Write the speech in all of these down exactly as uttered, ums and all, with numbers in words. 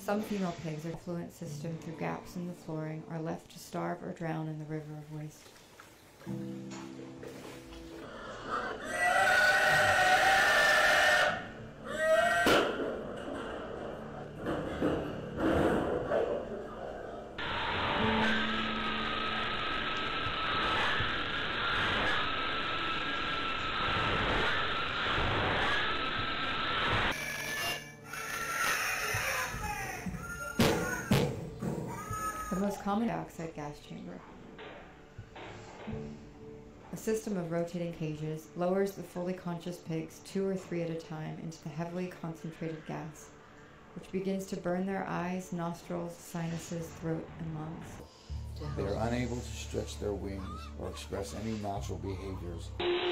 Some female pigs are fluent system through gaps in the flooring are left to starve or drown in the river of waste. The most common dioxide gas chamber. A system of rotating cages lowers the fully conscious pigs two or three at a time into the heavily concentrated gas, which begins to burn their eyes, nostrils, sinuses, throat, and lungs. They are unable to stretch their wings or express any natural behaviors.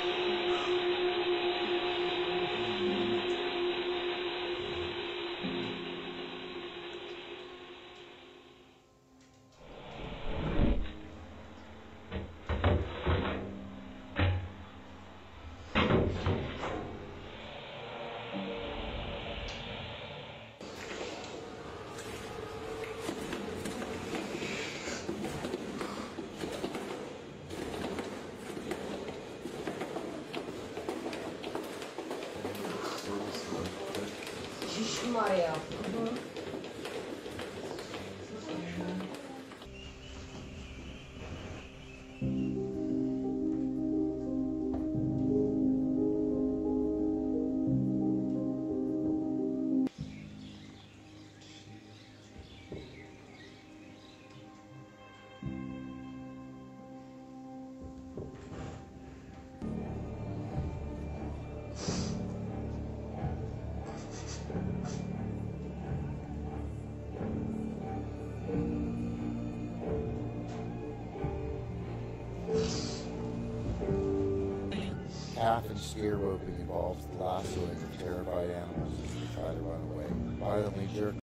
Şişim var ya. Calf and spear roping involves the lassoing of terrified animals as they try to run away. Violently jerk